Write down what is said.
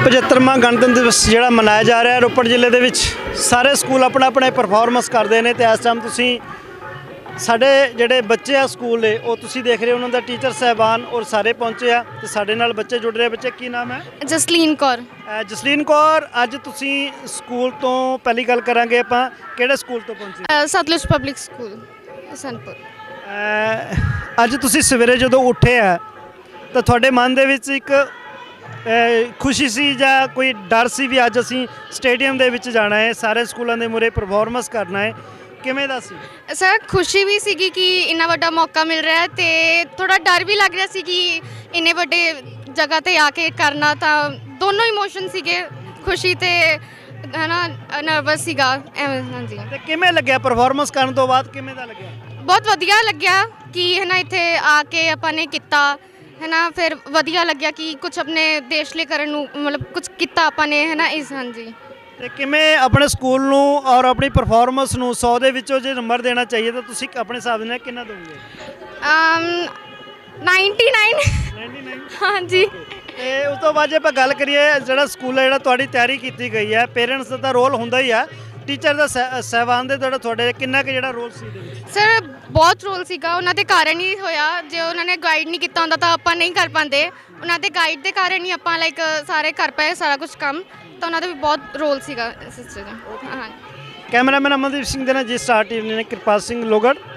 75ਵਾਂ गणतंत्र दिवस ਜਿਹੜਾ ਮਨਾਇਆ ਜਾ ਰਿਹਾ ਰੋਪੜ ਜ਼ਿਲ੍ਹੇ ਦੇ ਵਿੱਚ ਸਾਰੇ ਸਕੂਲ ਆਪਣਾ ਆਪਣਾ ਪਰਫਾਰਮੈਂਸ ਕਰਦੇ ਨੇ ਤੇ ਇਸ ਟਾਈਮ ਤੁਸੀਂ ਸਾਡੇ ਜਿਹੜੇ ਬੱਚੇ ਆ ਸਕੂਲ ਦੇ ਉਹ ਤੁਸੀਂ ਦੇਖ ਰਹੇ ਹੋ ਉਹਨਾਂ ਦਾ ਟੀਚਰ ਸਾਹਿਬਾਨ ਔਰ ਸਾਰੇ ਪਹੁੰਚੇ ਆ ਤੇ ਸਾਡੇ ਨਾਲ ਬੱਚੇ ਜੁੜ ਰਹੇ। ਬੱਚੇ ਕੀ ਨਾਮ ਹੈ? ਜਸਲੀਨ ਕੌਰ। ਜਸਲੀਨ ਕੌਰ, ਅੱਜ ਤੁਸੀਂ ਸਕੂਲ ਤੋਂ ਪਹਿਲੀ ਗੱਲ ਕਰਾਂਗੇ ਆਪਾਂ ਕਿਹੜੇ ਸਕੂਲ ਤੋਂ ਪਹੁੰਚੇ? Satluj public school Hasanpur. ਅੱਜ ਤੁਸੀਂ ਸਵੇਰੇ ਜਦੋਂ ਉੱਠੇ ਆ ਤਾਂ ਤੁਹਾਡੇ ਮਨ ਦੇ ਵਿੱਚ ਇੱਕ खुशी सी ਜਾਂ कोई डर सी भी अज असी स्टेडियम ਦੇ ਵਿੱਚ ਜਾਣਾ है सारे स्कूलों के मुरे परफॉर्मेंस करना है किवें दा सी? सर खुशी भी सी कि इन्ना वड्डा मौका मिल रहा है तो थोड़ा डर भी लग रहा सी कि इन्ने वड्डे जगह ते आके करना था। दोनों इमोशन सीगे, खुशी ते है ना नर्वस सीगा। हाँ जी। ते किवें लग्या परफॉर्मेंस करन तो बाद किवें दा लग्या? बहुत वधिया लग्या कि है ना इत्थे आके आपां ने किता है ना, फिर वधिया लग्या कि कुछ अपने देश लिए करन मतलब कुछ किता आपां ने है ना इस। हाँ जी। ਤੇ ਕਿਵੇਂ ਆਪਣੇ ਸਕੂਲ ਨੂੰ ਔਰ ਆਪਣੀ ਪਰਫਾਰਮੈਂਸ ਨੂੰ 100 ਦੇ ਵਿੱਚੋਂ ਜੇ ਨੰਬਰ ਦੇਣਾ ਚਾਹੀਏ ਤਾਂ ਤੁਸੀਂ ਆਪਣੇ ਹਿਸਾਬ ਨਾਲ ਕਿੰਨਾ ਦੋਗੇ? 99। हाँ जी। ਤੇ ਉਸ ਤੋਂ ਬਾਅਦ ਜੇ ਆਪਾਂ ਗੱਲ ਕਰੀਏ ਜਿਹੜਾ ਸਕੂਲ ਹੈ ਜਿਹੜਾ ਤੁਹਾਡੀ ਤਿਆਰੀ ਕੀਤੀ ਗਈ ਹੈ ਪੇਰੈਂਟਸ ਦਾ ਤਾਂ ਰੋਲ ਹੁੰਦਾ ਹੀ ਆ, ਟੀਚਰ ਦਾ ਸਹਿਬਾਨ ਦੇ ਤੁਹਾਡੇ ਕਿੰਨਾ ਕੁ ਜਿਹੜਾ ਰੋਲ ਸੀ ਇਹਦੇ ਵਿੱਚ? ਸਰ ਬਹੁਤ ਰੋਲ ਸੀਗਾ, ਉਹਨਾਂ ਦੇ ਕਾਰਨ ਹੀ ਹੋਇਆ। ਜੇ ਉਹਨਾਂ ਨੇ ਗਾਈਡ ਨਹੀਂ ਕੀਤਾ ਹੁੰਦਾ ਤਾਂ ਆਪਾਂ ਨਹੀਂ ਕਰ ਪਾਉਂਦੇ। ਉਹਨਾਂ ਦੇ ਗਾਈਡ ਦੇ ਕਾਰਨ ਹੀ ਆਪਾਂ ਲਾਈਕ ਸਾਰੇ ਕਰ ਪਾਏ ਸਾਰਾ ਕੁਝ ਕੰਮ, ਤਾਂ ਉਹਨਾਂ ਦਾ ਵੀ ਬਹੁਤ ਰੋਲ ਸੀਗਾ ਇਸ ਚੀਜ਼ ਦਾ। ਹਾਂ। ਕੈਮਰਾਮੈਨ ਅਮਨਦੀਪ ਸਿੰਘ ਦੇ ਨਾਲ ਜੀ ਸਟਾਰ ਟੀਵੀ ਨੇ ਕਿਰਪਾਲ ਸਿੰਘ ਲੋਗੜ।